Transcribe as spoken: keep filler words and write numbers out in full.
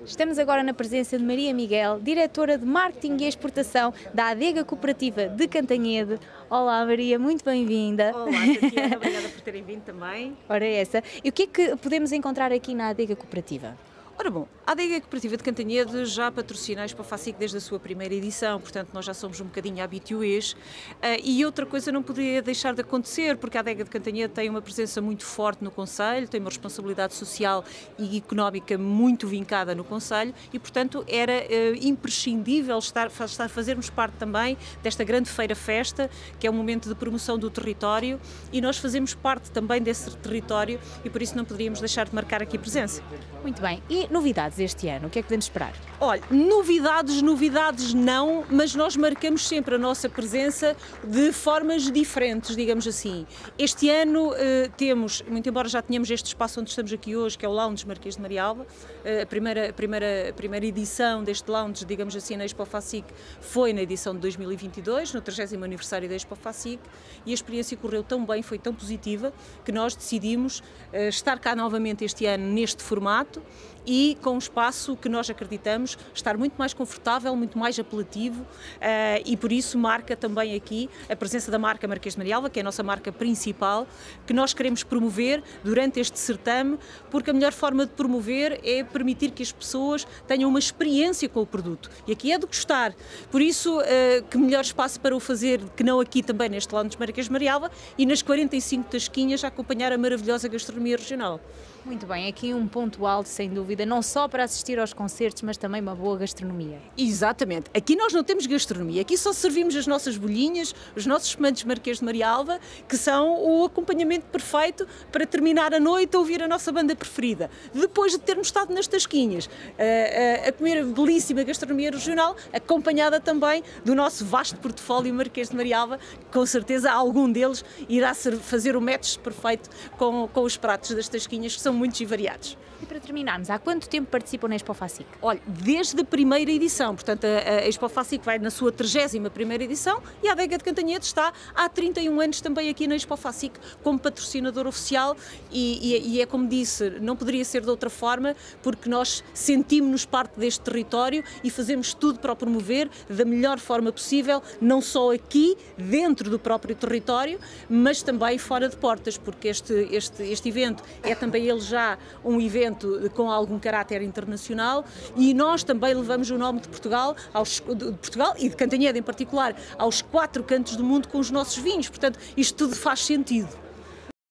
Estamos agora na presença de Maria Miguel, diretora de Marketing e Exportação da Adega Cooperativa de Cantanhede. Olá Maria, muito bem-vinda. Olá Tatiana, obrigada por terem vindo também. Ora é essa. E o que é que podemos encontrar aqui na Adega Cooperativa? Ora bom, a Adega Cooperativa de Cantanhede já patrocina a Expofacic desde a sua primeira edição, portanto nós já somos um bocadinho habituês. Uh, e outra coisa não poderia deixar de acontecer, porque a Adega de Cantanhede tem uma presença muito forte no Conselho, tem uma responsabilidade social e económica muito vincada no Conselho e, portanto, era uh, imprescindível estar, estar, fazermos parte também desta grande feira-festa, que é um momento de promoção do território, e nós fazemos parte também desse território e por isso não poderíamos deixar de marcar aqui presença. Muito bem. E novidades este ano? O que é que podemos esperar? Olha, novidades, novidades não, mas nós marcamos sempre a nossa presença de formas diferentes, digamos assim. Este ano eh, temos, muito embora já tenhamos este espaço onde estamos aqui hoje, que é o Lounge Marquês de Marialva, eh, a, primeira, a, primeira, a primeira edição deste lounge, digamos assim, na Expofacic foi na edição de dois mil e vinte e dois, no trigésimo aniversário da Expofacic, e a experiência correu tão bem, foi tão positiva, que nós decidimos eh, estar cá novamente este ano neste formato, e com um espaço que nós acreditamos estar muito mais confortável, muito mais apelativo uh, e por isso marca também aqui a presença da marca Marquês de Marialva, que é a nossa marca principal, que nós queremos promover durante este certame, porque a melhor forma de promover é permitir que as pessoas tenham uma experiência com o produto. E aqui é de gostar. Por isso, uh, que melhor espaço para o fazer que não aqui também neste Lounge de Marquês de Marialva e nas quarenta e cinco tasquinhas a acompanhar a maravilhosa gastronomia regional. Muito bem, aqui um ponto alto, sem dúvida, não só para assistir aos concertos, mas também uma boa gastronomia. Exatamente. Aqui nós não temos gastronomia, aqui só servimos as nossas bolhinhas, os nossos espumantes Marquês de Marialva, que são o acompanhamento perfeito para terminar a noite a ouvir a nossa banda preferida. Depois de termos estado nas tasquinhas, a, a, a comer a belíssima gastronomia regional, acompanhada também do nosso vasto portfólio Marquês de Marialva, que com certeza algum deles irá ser, fazer o match perfeito com, com os pratos das tasquinhas, que são muitos e variados. E para terminarmos, há quanto tempo participam na Expofacic? Olha, desde a primeira edição, portanto a, a Expofacic vai na sua trigésima primeira edição e a Adega de Cantanhede está há trinta e um anos também aqui na Expofacic como patrocinador oficial e, e, e é como disse, não poderia ser de outra forma, porque nós sentimos-nos parte deste território e fazemos tudo para o promover da melhor forma possível, não só aqui, dentro do próprio território, mas também fora de portas, porque este, este, este evento é também ele já um evento com algum caráter internacional e nós também levamos o nome de Portugal, aos, de Portugal e de Cantanhede em particular, aos quatro cantos do mundo com os nossos vinhos, portanto isto tudo faz sentido.